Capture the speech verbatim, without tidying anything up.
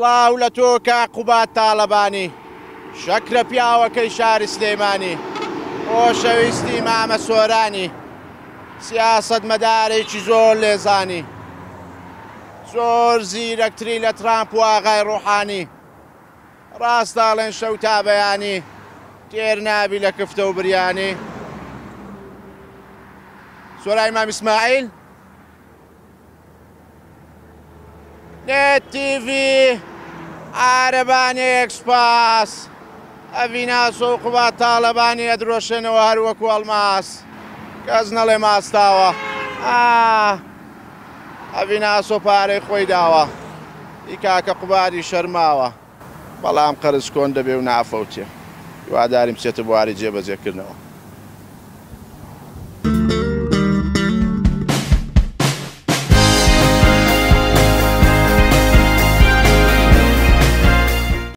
سڵاو لە تۆ کاقوبات تاڵەبانی شەکرە پیاوەکەی شاری سلێمانی خۆشەویستی مامە سۆرانی سیاسەت مەدارێکی زۆر لێزانی زۆر زیرەکتری لە ترامپ و ئاغای ڕوحانی ڕاستاڵێن شەو تا بەیانی تێر نابی لە کفتە و بریانی سۆرای مام ئیسماعیل نێت تیڤی عارەبانی ئێکسپاس ئەڤی ناسۆ و قوبات تاڵەبانی ئەدرۆشێنەوە هەروەکو ئەڵماس کەس نەڵێ ماستاوە ئەڤی ناسۆ پارەی خۆی داوە ئی کاکە قوباری شەرماوە بەڵام قەرز کۆن دەبێ و نافەوتێ هیواداریم بچێتە بواری جێبەجێکردنەوە.